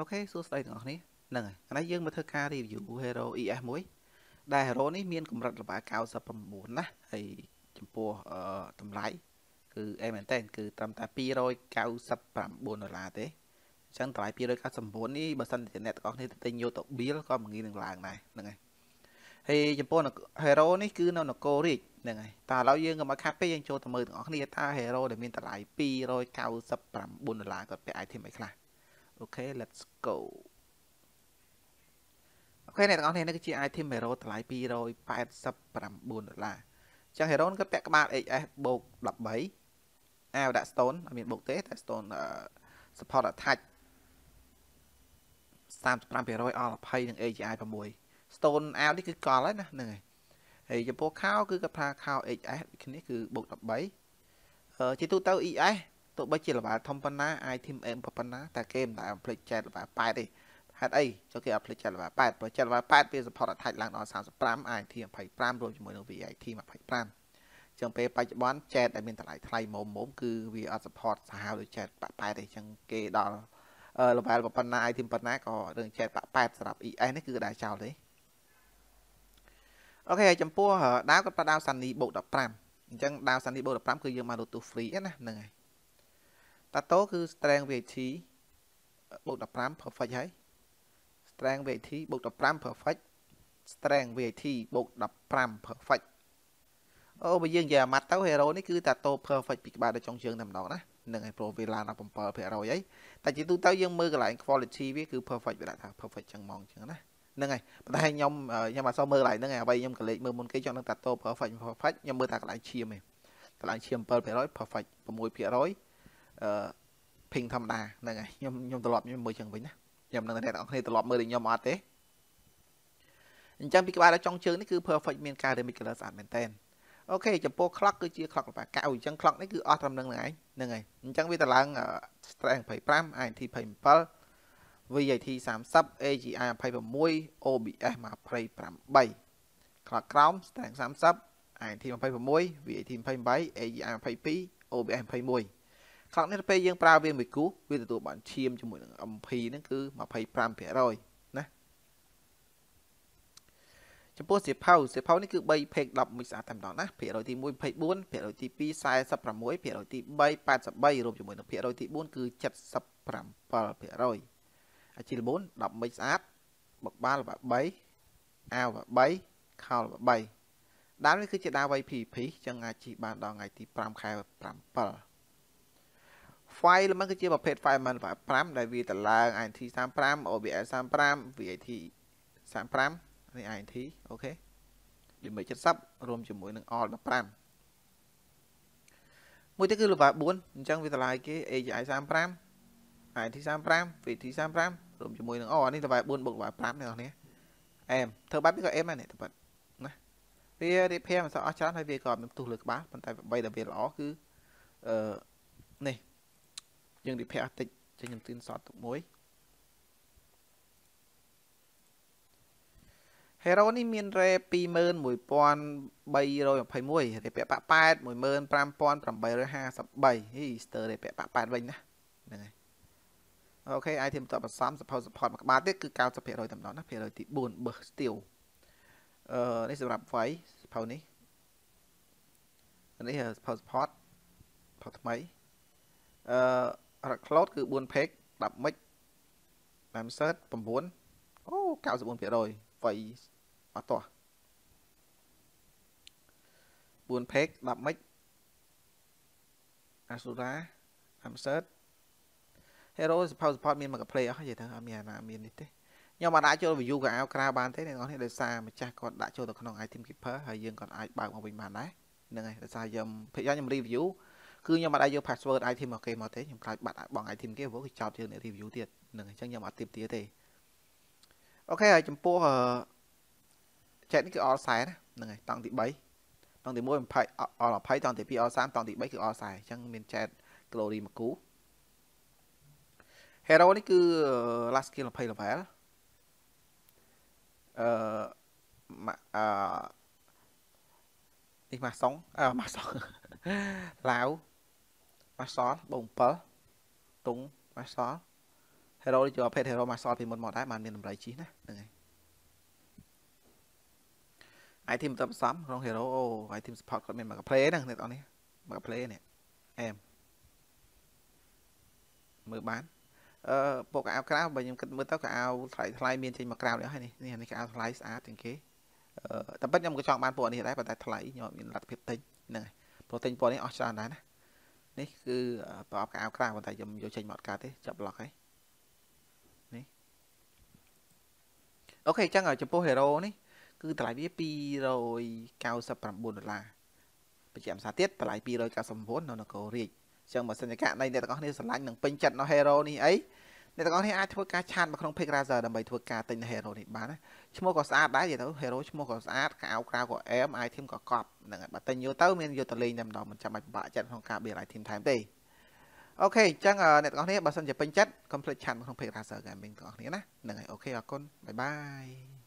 ok số đâyទាំងអស់គ្នាហ្នឹងហើយថ្ងៃយើងមកធ្វើការ review Hero ES មួយដែល Hero នេះមានកម្រិតល្បាត99ណាហើយចំពោះតម្លៃគឺអេមែនតើគឺត្រឹមតែ$299ទេអញ្ចឹងតម្លៃ299នេះបើសិនជាអ្នកទាំងអស់គ្នាទៅទិញយកទៅ bill ក៏មិនងាយនឹងឡើងដែរហ្នឹងហើយហើយចំពោះ Hero នេះគឺនៅនគររាជហ្នឹងហើយតែឥឡូវយើងកុំឲ្យខាត់ពេកយើងចូលទៅមើលទាំងអស់គ្នាថា Hero ដែលមានតម្លៃ$299គាត់ពាក់ item អីខ្លះអូខេ let's go អូខេអ្នកទាំងអស់គ្នានេះគឺជា item Hero តម្លៃ$289ចឹង Hero គាត់ពាក់ក្បាល HS បូក13អាវដាក់ stone អត់មានបូកទេតែ stone support attack 35% all 20និង AGI 6 stone អាវនេះគឺកលហើយណាហ្នឹងហើយហើយចំពោះខោគឺគាត់ថាខោ HS គ្នាគឺបូក13ជាទូទៅ ES ទោះបីជាល្បាតធំប៉ុណ្ណា item M ប៉ុណ្ណាតែគេមិនដែល play chat ល្បាត8ទេហេតុអីចុះគេអត់ play chat ល្បាត8ព្រោះ chat ល្បាត8វា support attack ឡើងដល់35 IT 25រួមជាមួយនឹង VIT 25ចឹងពេលបច្ចុប្បន្ន chat ដែលមានតម្លៃថ្លៃមុំគឺវាអត់ support សាហាវដូច chat 8ទេចឹងគេដល់ល្បាតប៉ុណ្ណា item ប៉ុណ្ណាក៏រឿង chat 8សម្រាប់ ES នេះគឺដែរចោលទេអូខេចំពោះដាវគាត់ប្រើដាវ Sunny បូក15អញ្ចឹងដាវ Sunny បូក15គឺយើងមកលូទូ free ណាហ្នឹងហើយតាតូគឺ strength VAT បូក15 perfect ហើយ strength VAT បូក15 perfect strength VAT បូក15 perfect អូបើយើងនិយាយអាម៉ាត់ទៅ hero នេះគឺតាតូ perfect ពីក្បាលដល់ចុងជើងតែម្ដងណាហ្នឹងហើយ pro វាឡើងដល់7%អីតែជាទូទៅយើងមើលកន្លែង quality វាគឺ perfect វាដាក់ថា perfect ចឹងហ្មងចឹងណាហ្នឹងហើយប៉ុន្តែខ្ញុំអត់សូវមើលកន្លែងហ្នឹងហើយអ្វីខ្ញុំក៏លេចមើលមុនគេចង់នឹងតាតូ perfect ខ្ញុំមើលតែកន្លែងឈាមឯងកន្លែងឈាម 7% perfect 6% ping ធម្មតាហ្នឹងហើយខ្ញុំត្រឡប់ខ្ញុំមើលចឹងវិញណាខ្ញុំនឹងអ្នកនរគ្នាត្រឡប់មើលដូចខ្ញុំអត់ទេអញ្ចឹងពីក្បាលដល់ចុងជើងនេះគឺ perfect មានការ remix color ស្អាតមែនតើអូខេចំពោះ clock គឺជា clock ល្បាកៅអញ្ចឹង clock នេះគឺអស់ត្រឹមនឹងឯងហ្នឹងហើយអញ្ចឹងវាទៅឡើង strength 25 INT 27 VIT 30 AGI 26 OBS 28 clock ក្រោម strength 30 INT 26 VIT 28 AGI 22 OBS 21clock នេះទៅពេលយើងប្រើវាមួយគូវាទទួលបានឈាមជាមួយនឹង MP ហ្នឹងគឺ 25% ណាចំពោះសៀវភៅនេះគឺ3 page 10មួយស្អាតតែម្ដងណាភាគរយទី1 24ភាគរយទី2 46ភាគរយទី3 83រួមជាមួយនឹងភាគរយទី4គឺ77%អាជីល4 10មួយស្អាតបកបាលល្បា3អាវ3ខោល្បា3ដើមនេះគឺជាដាវ PVP ចឹងអាចជីបានដល់ថ្ងៃទី5ខែ7 file ល្មមគឺជាប្រភេទ file មិន5ដែលវាតឡើង INT 35 OBS 35 VAT 35នេះ INT អូខេវា70រួមជាមួយនឹង all 15មួយទៀតគឺ level 4អញ្ចឹងវាតឡើងគេ AGI 35 INT 35 VT 35រួមជាមួយនឹងនេះ level 4 បូក level 5នេះបងប្អូនអែមធ្វើបែបនេះក៏អែមដែរនេះតែប៉ិតណាវារៀបភាមិនសូវអស់ច្រើនហើយវាក៏មានផ្ទុះលើក្បាលប៉ុន្តែអ្វីដែលវាល្អគឺនេះយើងរៀបភាអស់តិចចេញខ្ញុំទានសតទុកមួយ Hero នេះមាន រ៉េ 21321 រ៉េពាក់ប៉8 15853 ហីស្ទើររ៉េពាក់ប៉8វិញណាហ្នឹងហើយអូខេ item តបសំ support មួយក្បាលទៀតគឺ 90% តែម្ដងណាភាគរយទី4 burst steel នេះសម្រាប់ វាយសភៅនេះនេះ support ផុសថ្មីrecload គឺ4 page 10 mic insert 9អូ 94% វាយអត់តោះ4 page 10 mic Asura insert Hero support មានមក play អស់និយាយទៅអត់មានអាណាមាននេះទេខ្ញុំអាចដាក់ចូល view កៅអៅក្រៅបានទេអ្នកនរនេះដោយសារម្ចាស់គាត់ដាក់ចូលទៅក្នុង item keeper ហើយយើងគាត់អាចបើកមកវិញបានដែរហ្នឹងហើយដោយសារខ្ញុំ review គឺខ្ញុំអត់អាចយក password item មកគេមកទេខ្ញុំខ្លាចបាត់បង item គេព្រោះគេចោទយើងអ្នក review ទៀតហ្នឹងហើយអញ្ចឹងខ្ញុំអត់ទៀបទាទេអូខេហើយចំពោះchat នេះគឺ all 40ហ្នឹងហើយតង់ទី3តង់ទី1 20 all 20តង់ទី2 all 30តង់ទី3គឺ all 40អញ្ចឹងមាន chat glory មួយគូ Hero នេះគឺ last skill 20 level នេះម៉ាសុងម៉ាសុងឡាវម៉ាសលបង7តុងម៉ាសល hero ជាប់ pet hero មកសល់ពីមុនមកដែរបានមានតម្លៃជីណាហ្នឹងហើយ item ទៅផ្សំក្នុង hero អូ item support គាត់មានមក play ហ្នឹងអ្នកនរនេះមក play នេះអែមមើលបានពកអាវក្រៅបើខ្ញុំគិតមើលទៅក៏អាវថ្លៃមានចេញមកក្រៅនេះហើយនេះនេះក៏អាវថ្លៃស្អាតជាងគេតែពិតខ្ញុំក៏ចង់បានពណ៌នេះដែរប៉ុន្តែថ្លៃខ្ញុំមានលទ្ធភាពទិញហ្នឹងហើយព្រោះទិញពណ៌នេះអស់ច្រើនដែរណានេះគឺប្រអប់អាវក្រៅប៉ុន្តែខ្ញុំយកចេញមកអត់កើតទេចាប់ប្លុកហើយនេះអូខេអញ្ចឹងចំពោះ hero នេះគឺតម្លៃវា$299បញ្ជាក់ភាសាទៀតតម្លៃ$299នៅនគររាជអញ្ចឹងបើសិនជាករណីអ្នកទាំងអស់គ្នាស្រឡាញ់នឹងពេញចិត្តនៅ hero នេះអីអ្នកទាំងអស់គ្នាអាចធ្វើការឆាតមកក្នុង page Razer ដើម្បីធ្វើការទិញ hero នេះបានណាឈ្មោះក៏ស្អាតដែរនិយាយទៅ hero ឈ្មោះក៏ស្អាតកៅក្រៅក៏អែម item ក៏កប់ហ្នឹងហើយបើទិញយកទៅមានយកទៅលេងតែម្ដងមិនចាំបាច់ពិបាកចិត្តក្នុងការបៀល item ថែមទេអូខេអញ្ចឹងអ្នកទាំងអស់គ្នាបើសិនជាពេញចិត្តកុំភ្លេចឆាតមកក្នុង page Razer Gaming ទាំងអស់គ្នាណាហ្នឹងហើយអូខេអរគុណបាយបាយ